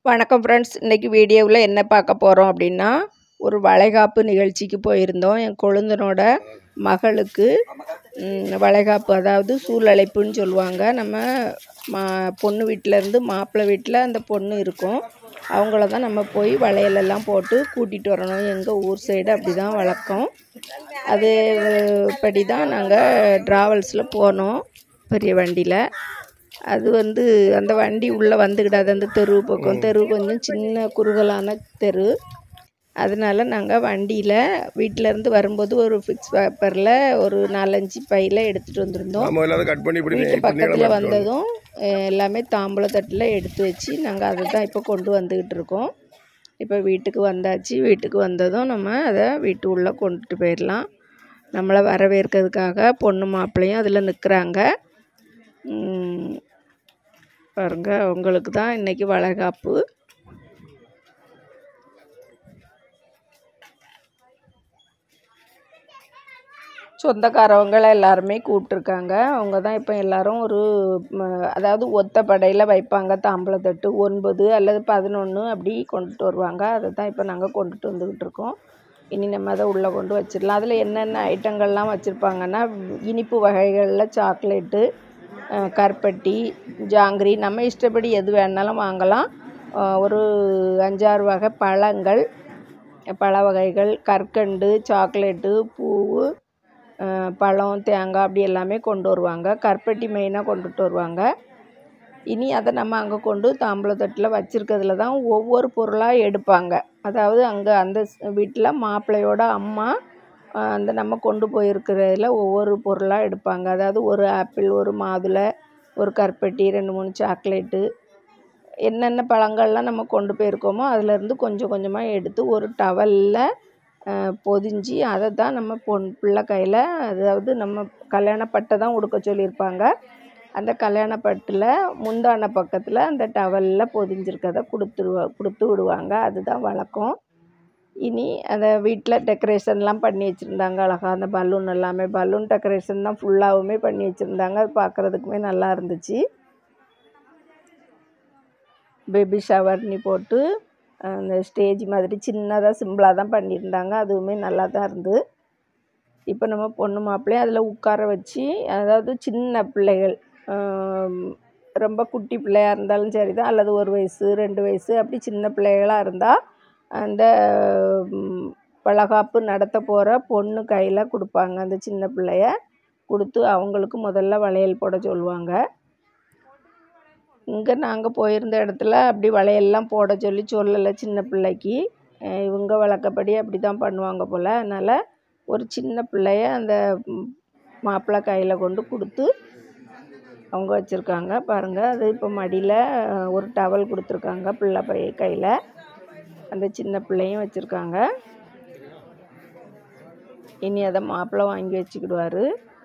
வணக்கம் ஃப்ரெண்ட்ஸ். இன்றைக்கி வீடியோவில் என்ன பார்க்க போகிறோம் அப்படின்னா, ஒரு வளைகாப்பு நிகழ்ச்சிக்கு போயிருந்தோம். என் கொழுந்தனோட மகளுக்கு வளைகாப்பு, அதாவது சூழழைப்புன்னு சொல்லுவாங்க. நம்ம பொண்ணு வீட்டிலேருந்து மாப்பிள்ளை வீட்டில் அந்த பொண்ணு இருக்கும். அவங்கள தான் நம்ம போய் வளையலெல்லாம் போட்டு கூட்டிகிட்டு வரணும். எங்கள் ஊர் சைடு அப்படி தான் வழக்கம். அது படி தான் நாங்கள் ட்ராவல்ஸில் போனோம், பெரிய வண்டியில். அது அந்த வண்டி உள்ளே வந்துக்கிடாது, அந்த தெரு பக்கம். தெரு கொஞ்சம் சின்ன குறுகலான தெரு. அதனால நாங்கள் வண்டியில் வீட்டிலேருந்து வரும்போது ஒரு ஃபிக்ஸ் பேப்பரில் ஒரு 4-5 பையில் எடுத்துகிட்டு வந்திருந்தோம். வீட்டு பக்கத்தில் வந்ததும் எல்லாமே தாம்பூல தட்டில் எடுத்து வச்சு நாங்கள் அதை தான் இப்போ கொண்டு வந்துக்கிட்டு இருக்கோம். இப்போ வீட்டுக்கு வந்தாச்சு. வீட்டுக்கு வந்ததும் நம்ம அதை வீட்டு உள்ளே கொண்டுட்டு போயிடலாம். நம்மளை வரவேற்கிறதுக்காக பொண்ணு மாப்பிள்ளையும் அதில் நிற்கிறாங்க. பாருங்க, அவங்களுக்கு தான் இன்றைக்கி வளைகாப்பு. சொந்தக்காரவங்களை எல்லாருமே கூப்பிட்ருக்காங்க. அவங்க தான் இப்போ எல்லோரும் அதாவது ஒத்த படையில் வைப்பாங்க தாம்பூலத்தட்டு. 9 அல்லது 11 அப்படி கொண்டுட்டு வருவாங்க. அதை தான் இப்போ நாங்கள் கொண்டுட்டு வந்துக்கிட்டு இருக்கோம். இனி நம்ம அதை உள்ளே கொண்டு வச்சிடலாம். அதில் என்னென்ன ஐட்டங்கள்லாம் வச்சுருப்பாங்கன்னா, இனிப்பு வகைகளில் சாக்லேட்டு, கருப்பட்டி, ஜாங்கிரி, நம்ம இஷ்டப்படி எது வேணாலும் வாங்கலாம். ஒரு 5-6 வகை பழங்கள், பழ வகைகள், கற்கண்டு, சாக்லேட்டு, பூவு, பழம், தேங்காய் அப்படி எல்லாமே கொண்டு வருவாங்க. கருப்பட்டி மெயினாக கொண்டுட்டு வருவாங்க. இனி அதை நம்ம அங்கே கொண்டு தாம்பூலத்தட்டில் வச்சுருக்கிறதுல தான் ஒவ்வொரு பொருளாக எடுப்பாங்க. அதாவது அங்கே அந்த வீட்டில் மாப்பிள்ளையோட அம்மா நம்ம கொண்டு போயிருக்கிறதுல ஒவ்வொரு பொருளாக எடுப்பாங்க. அதாவது ஒரு ஆப்பிள், ஒரு மாதுளை, ஒரு கருப்பட்டி, 2-3 சாக்லேட்டு, என்னென்ன பழங்கள்லாம் நம்ம கொண்டு போயிருக்கோமோ அதிலேருந்து கொஞ்சம் கொஞ்சமாக எடுத்து ஒரு டவலில் பொதிஞ்சு அதை தான் நம்ம பிள்ளை கையில், அதாவது நம்ம கல்யாணப்பட்டை தான் உடுக்க சொல்லியிருப்பாங்க. அந்த கல்யாணப்பட்டில் முந்தான பக்கத்தில் அந்த டவலில் பொதிஞ்சிருக்கதை கொடுத்து விடுவாங்க. அதுதான் வழக்கம். இனி அதை வீட்டில் டெக்கரேஷன்லாம் பண்ணி வச்சுருந்தாங்க அழகாக. அந்த பலூன் எல்லாமே, பலூன் டெக்கரேஷன் தான் ஃபுல்லாகவுமே பண்ணி வச்சுருந்தாங்க. அது பார்க்குறதுக்குமே நல்லா இருந்துச்சு. பேபி ஷவர்னி போட்டு அந்த ஸ்டேஜ் மாதிரி சின்னதாக சிம்பிளாக தான் பண்ணியிருந்தாங்க. அதுவுமே நல்லா தான் இருந்து. இப்போ நம்ம பொண்ணு மாப்பிள்ளையும் அதில் உட்கார வச்சு, அதாவது சின்ன பிள்ளைகள், ரொம்ப குட்டி பிள்ளையாக இருந்தாலும் சரி தான், அல்லது 1 வயசு 2 வயசு அப்படி சின்ன பிள்ளைகளாக இருந்தால் அந்த வளைகாப்பு நடத்த போகிற பொண்ணு கையில் கொடுப்பாங்க. அந்த சின்ன பிள்ளைய கொடுத்து அவங்களுக்கு முதல்ல வளையல் போட சொல்லுவாங்க. இங்கே நாங்கள் போயிருந்த இடத்துல அப்படி வளையல்லாம் போட சொல்லலை சின்ன பிள்ளைக்கு. இவங்க வழக்கப்படி அப்படி தான் பண்ணுவாங்க போல். அதனால் ஒரு சின்ன பிள்ளைய அந்த மாப்பிள்ளை கையில் கொண்டு கொடுத்து அவங்க வச்சுருக்காங்க. பாருங்கள், அது இப்போ மடியில் ஒரு டவல் கொடுத்துருக்காங்க பிள்ளை கையில். அந்த சின்ன பிள்ளையும் வச்சுருக்காங்க. இனி அதை மாப்பிள்ளை வாங்கி வச்சுக்கிடுவார்.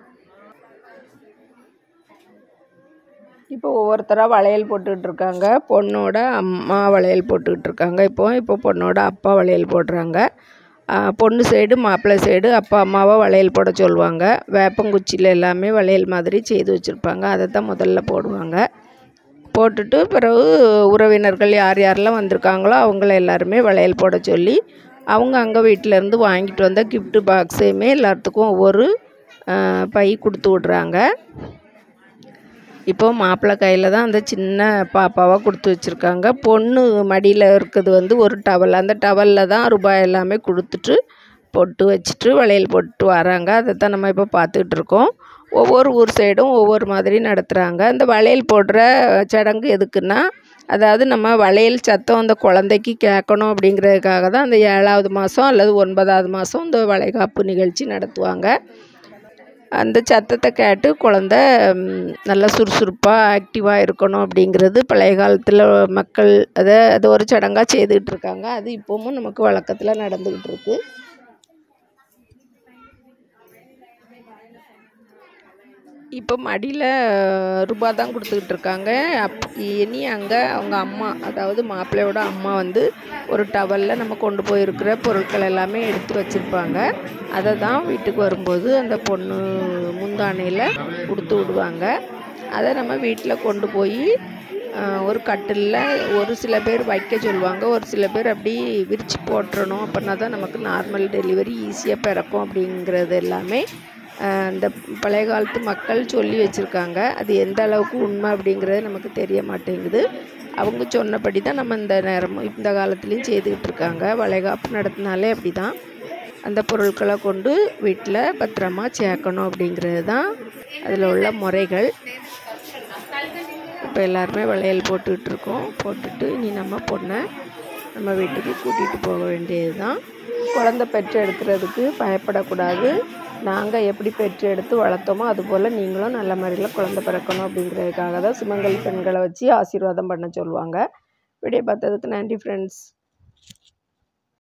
இப்போ ஒவ்வொருத்தராக வளையல் போட்டுக்கிட்டு இருக்காங்க. பொண்ணோட அம்மா வளையல் போட்டுக்கிட்டு இருக்காங்க. இப்போ பொண்ணோட அப்பா வளையல் போடுறாங்க. பொண்ணு சைடு மாப்பிள்ளை சைடு அப்பா அம்மாவை வளையல் போட சொல்லுவாங்க. வேப்பங்குச்சியில் எல்லாமே வளையல் மாதிரி செய்து வச்சுருப்பாங்க. அதை தான் முதல்ல போடுவாங்க. போட்டுட்டு பிறகு உறவினர்கள் யார் யாரெல்லாம் வந்திருக்காங்களோ அவங்கள எல்லாருமே வளையல் போட சொல்லி அவங்க அங்கே வீட்டிலேருந்து வாங்கிட்டு வந்த கிஃப்ட்டு பாக்ஸையுமே எல்லாத்துக்கும் ஒவ்வொரு பை கொடுத்து விட்றாங்க. இப்போது மாப்பிள்ளை கையில் தான் அந்த சின்ன பாப்பாவை கொடுத்து வச்சுருக்காங்க. பொண்ணு மடியில் இருக்கிறது ஒரு டவல். அந்த டவலில் தான் ரூபாய் எல்லாமே கொடுத்துட்டு பொட்டு வச்சுட்டு வளையல் போட்டு வராங்க. அதை தான் நம்ம இப்போ பார்த்துக்கிட்டு இருக்கோம். ஒவ்வொரு ஊர் சைடும் ஒவ்வொரு மாதிரி நடத்துகிறாங்க. இந்த வளையல் போடுற சடங்கு எதுக்குன்னா, அதாவது நம்ம வளையல் சத்தம் அந்த குழந்தைக்கு கேட்கணும் அப்படிங்கிறதுக்காக தான் அந்த 7வது மாதம் அல்லது 9வது மாதம் இந்த வளைகாப்பு நிகழ்ச்சி நடத்துவாங்க. அந்த சத்தத்தை கேட்டு குழந்த நல்லா சுறுசுறுப்பாக ஆக்டிவாக இருக்கணும் அப்படிங்கிறது பழைய காலத்தில் மக்கள் அதை ஒரு சடங்காக செய்துக்கிட்டு இருக்காங்க. அது இப்போவும் நமக்கு வழக்கத்தில் நடந்துக்கிட்டு இருக்குது. இப்போ மடியில் ரூபாய் தான் கொடுத்துக்கிட்டு இருக்காங்க. இனி அங்கே அவங்க அம்மா, அதாவது மாப்பிள்ளையோட அம்மா ஒரு டவலில் நம்ம கொண்டு போயிருக்கிற பொருட்கள் எல்லாமே எடுத்து வச்சுருப்பாங்க. அதை தான் வீட்டுக்கு வரும்போது அந்த பொண்ணு முந்தானையில் கொடுத்து விடுவாங்க. அதை நம்ம வீட்டில் கொண்டு போய் ஒரு கட்டிலில் ஒரு சில பேர் வைக்க சொல்லுவாங்க, ஒரு சில பேர் அப்படி விரித்து போட்டுறணும். அப்படின்னா தான் நமக்கு நார்மல் டெலிவரி ஈஸியாக பிறக்கும் அப்படிங்கிறது எல்லாமே இந்த பழைய காலத்து மக்கள் சொல்லி வச்சுருக்காங்க. அது எந்த அளவுக்கு உண்மை அப்படிங்கிறது நமக்கு தெரிய மாட்டேங்குது. அவங்க சொன்னபடி தான் நம்ம இந்த காலத்துலேயும் செய்துக்கிட்டு இருக்காங்க. வளைகாப்பு நடத்தினாலே அப்படி தான் அந்த பொருட்களை கொண்டு வீட்டில் பத்திரமா சேர்க்கணும் அப்படிங்கிறது தான் அதில் உள்ள முறைகள். இப்போ எல்லாருமே வளையல் போட்டுக்கிட்டு இருக்கோம். போட்டுட்டு இனி நம்ம பொண்ணை நம்ம வீட்டுக்கு கூட்டிகிட்டு போக வேண்டியது தான். குழந்தை பெற்று எடுக்கிறதுக்கு பயப்படக்கூடாது. நாங்கள் எப்படி பெற்று எடுத்து வளர்த்தோமோ அதுபோல் நீங்களும் நல்ல முறையில் குழந்தை பிறக்கணும் அப்படிங்கிறதுக்காக தான் சுமங்கலி பெண்களை வச்சு ஆசீர்வாதம் பண்ண சொல்லுவாங்க. வீடியோ பார்த்ததுக்கு நன்றி ஃப்ரெண்ட்ஸ்.